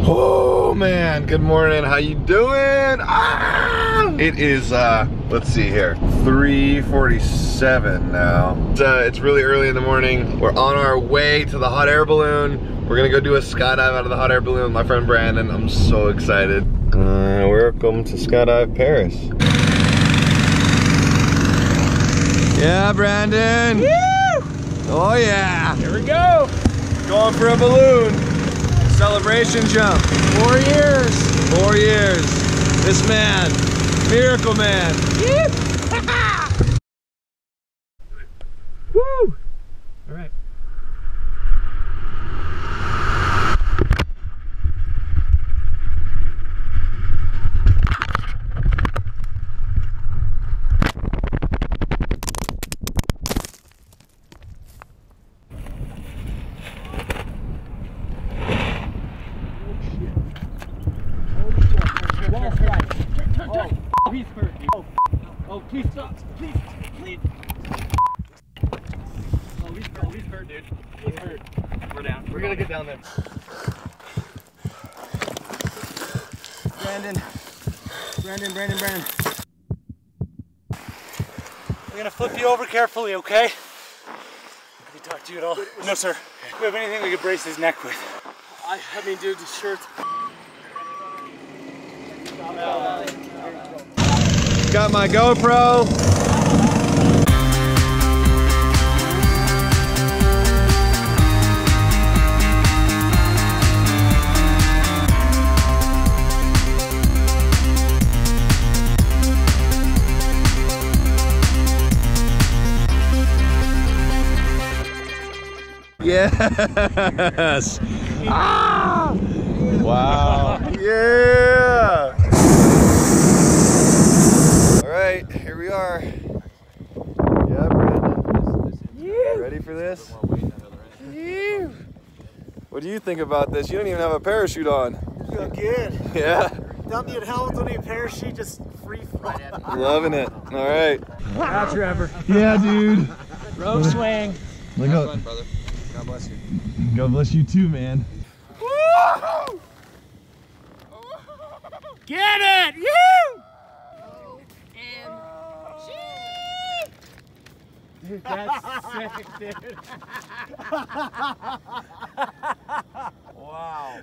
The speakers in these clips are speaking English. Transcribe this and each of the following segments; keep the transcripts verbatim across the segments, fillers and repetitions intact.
Oh man, good morning. How you doing? Ah! It is, uh, let's see here, three forty-seven now. It's, uh, it's really early in the morning. We're on our way to the hot air balloon. We're gonna go do a skydive out of the hot air balloon with my friend Brandon. I'm so excited. Uh, welcome to Skydive Paris. Yeah, Brandon. Woo! Oh yeah. Here we go. Going for a balloon. Celebration jump. Four years. Four years. This man, Miracle Man. Woo! All right. Oh, he's hurt. Oh, oh, please stop. Please, please. Oh, he's hurt. He's hurt, dude. He's hurt. We're down. We're gonna get down there. Brandon. Brandon, Brandon, Brandon. We're gonna flip you over carefully, okay? Can we talk to you at all? No, sir. Do we have anything we could brace his neck with? I, I mean, dude, his shirt. Got my GoPro. Yes. Ah! Wow. Yeah. All right, here we are. Yeah, Brandon. Yeah. Ready for this? Yeah. What do you think about this? You don't even have a parachute on. Feel good. Yeah. Don't need a helmet, don't need a parachute, just free fall. Loving it. All right. Wow, Trevor. Yeah, dude. Rope swing. Look up. Fun, brother. God bless you. God bless you too, man. Get it! You! Dude, that's sick, dude. Wow.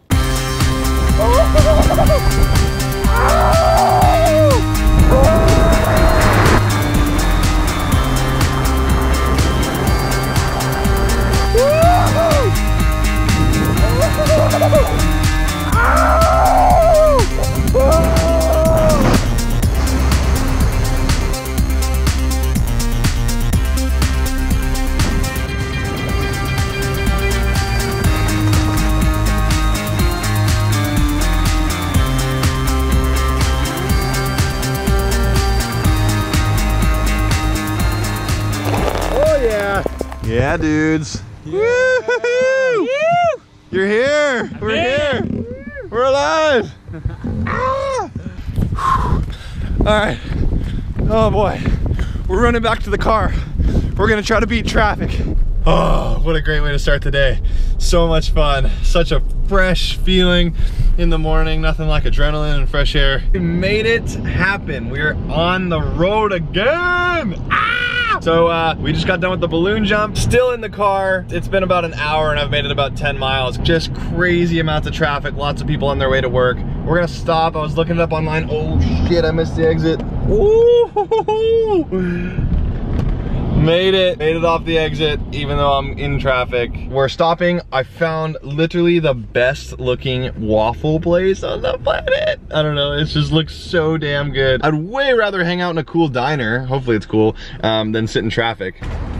Yeah, dudes. Yeah. Woo-hoo-hoo! You're here. I'm We're here. here. We're alive. Ah. All right. Oh boy. We're running back to the car. We're gonna try to beat traffic. Oh, what a great way to start the day. So much fun. Such a fresh feeling in the morning. Nothing like adrenaline and fresh air. We made it happen. We're on the road again. Ah! So uh, we just got done with the balloon jump. Still in the car. It's been about an hour and I've made it about ten miles. Just crazy amounts of traffic. Lots of people on their way to work. We're gonna stop. I was looking it up online. Oh shit, I missed the exit. Ooh. Made it, made it off the exit, even though I'm in traffic. We're stopping. I found literally the best looking waffle place on the planet. I don't know, it just looks so damn good. I'd way rather hang out in a cool diner, hopefully it's cool, um, than sit in traffic.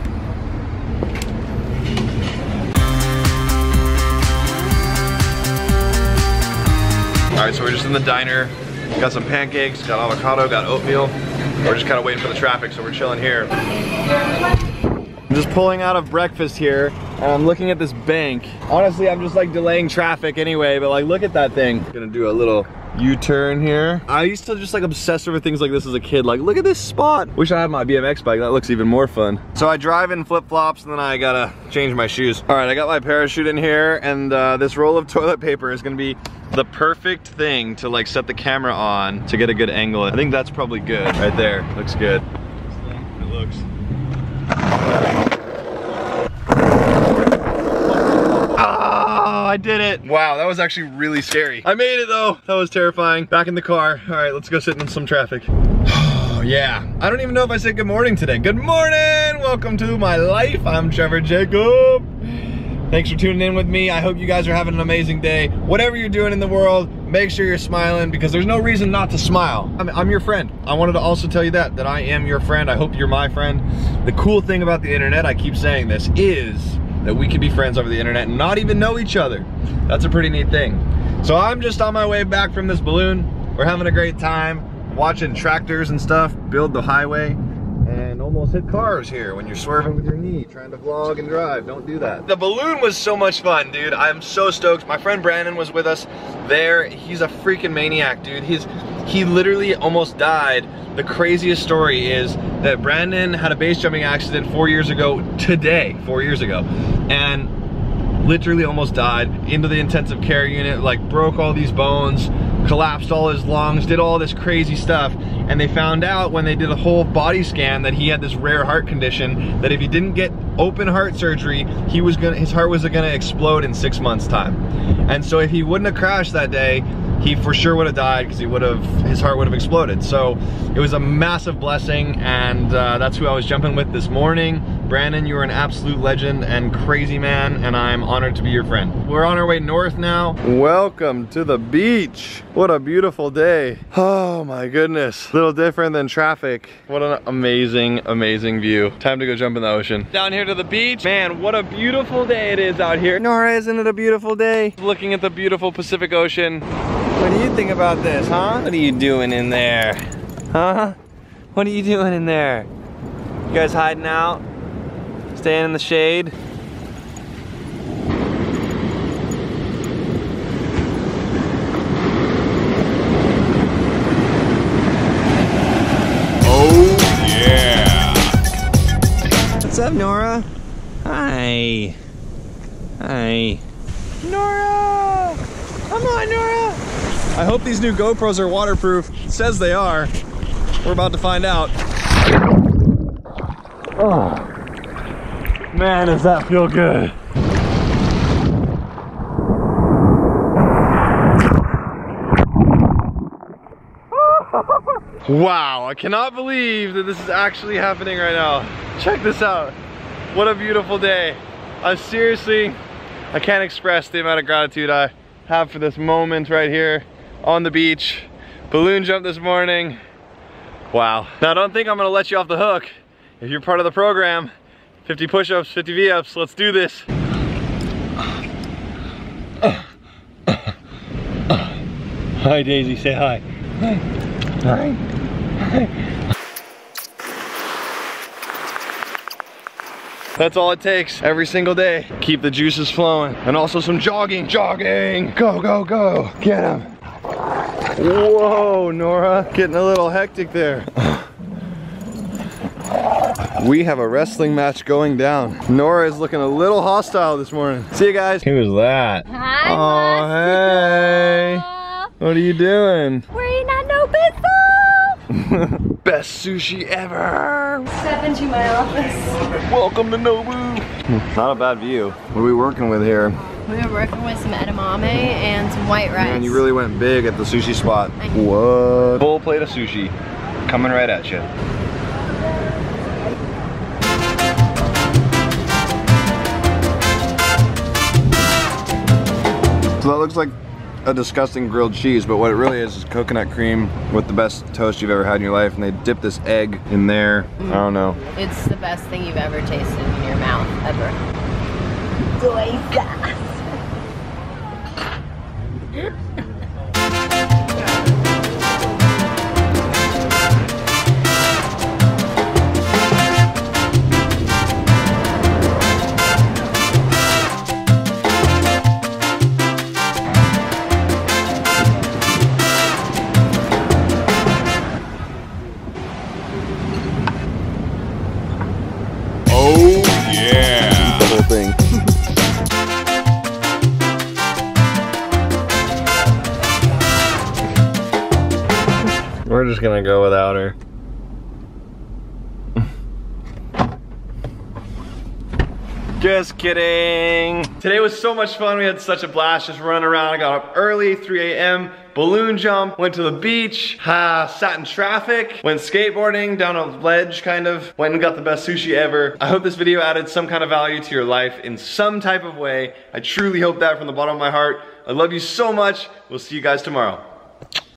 All right, so we're just in the diner. Got some pancakes, got avocado, got oatmeal. We're just kind of waiting for the traffic, so we're chilling here. I'm just pulling out of breakfast here, and I'm looking at this bank. Honestly, I'm just like delaying traffic anyway, but like, look at that thing. Gonna do a little U-turn here. I used to just like obsess over things like this as a kid. Like, look at this spot. Wish I had my B M X bike. That looks even more fun. So I drive in flip-flops, and then I gotta change my shoes. All right, I got my parachute in here, and uh, this roll of toilet paper is gonna be the perfect thing to like set the camera on to get a good angle. I think that's probably good. Right there, looks good. It looks. Oh, I did it. Wow, that was actually really scary. I made it though. That was terrifying. Back in the car. All right, let's go sit in some traffic. Oh yeah, I don't even know if I said good morning today. Good morning, welcome to my life. I'm Trevor Jacob. Thanks for tuning in with me. I hope you guys are having an amazing day. Whatever you're doing in the world, make sure you're smiling because there's no reason not to smile. I'm, I'm your friend. I wanted to also tell you that, that I am your friend. I hope you're my friend. The cool thing about the internet, I keep saying this, is that we can be friends over the internet and not even know each other. That's a pretty neat thing. So I'm just on my way back from this balloon. We're having a great time, watching tractors and stuff build the highway. And almost hit cars here when you're swerving with your knee, trying to vlog and drive. Don't do that. The balloon was so much fun, dude. I'm so stoked. My friend Brandon was with us there. He's a freaking maniac, dude. He's, he literally almost died. The craziest story is that Brandon had a base jumping accident four years ago today, four years ago. And literally almost died, into the intensive care unit, like broke all these bones, collapsed all his lungs, did all this crazy stuff. And they found out when they did a whole body scan that he had this rare heart condition, that if he didn't get open heart surgery, he was gonna, his heart was gonna explode in six months time. And so if he wouldn't have crashed that day, he for sure would have died because he would have, his heart would have exploded. So it was a massive blessing, and uh, that's who I was jumping with this morning. Brandon, you are an absolute legend and crazy man, and I'm honored to be your friend. We're on our way north now. Welcome to the beach. What a beautiful day. Oh my goodness. A little different than traffic. What an amazing, amazing view. Time to go jump in the ocean. Down here to the beach. Man, what a beautiful day it is out here. Nora, isn't it a beautiful day? Looking at the beautiful Pacific Ocean. What do you think about this, huh? What are you doing in there? Huh? What are you doing in there? You guys hiding out? Staying in the shade? Oh yeah! What's up, Nora? Hi. Hi. Nora! Come on, Nora! I hope these new GoPros are waterproof. It says they are. We're about to find out. Oh, man, does that feel good. Wow, I cannot believe that this is actually happening right now. Check this out. What a beautiful day. I seriously, I can't express the amount of gratitude I have for this moment right here on the beach. Balloon jump this morning. Wow. Now don't think I'm gonna let you off the hook. If you're part of the program, fifty push-ups, fifty V-ups, let's do this. Hi Daisy, say hi. Hi. Hi. Hi. That's all it takes every single day. Keep the juices flowing. And also some jogging. Jogging! Go, go, go. Get him. Whoa, Nora. Getting a little hectic there. We have a wrestling match going down. Nora is looking a little hostile this morning. See you guys. Who was that? Hi, oh, hey. What are you doing? We're eating at No Pizza! Best sushi ever! Step into my office. Welcome to Nobu. Not a bad view. What are we working with here? We were working with some edamame and some white rice. Man, you really went big at the sushi spot. What? Full plate of sushi. Coming right at you. So that looks like a disgusting grilled cheese, but what it really is is coconut cream with the best toast you've ever had in your life, and they dip this egg in there. Mm. I don't know. It's the best thing you've ever tasted in your mouth, ever. Doika. Thing. We're just gonna go without her. Just kidding. Today was so much fun. We had such a blast just running around. I got up early, three A M, balloon jump, went to the beach, uh, sat in traffic, went skateboarding down a ledge kind of, went and got the best sushi ever. I hope this video added some kind of value to your life in some type of way. I truly hope that from the bottom of my heart. I love you so much. We'll see you guys tomorrow.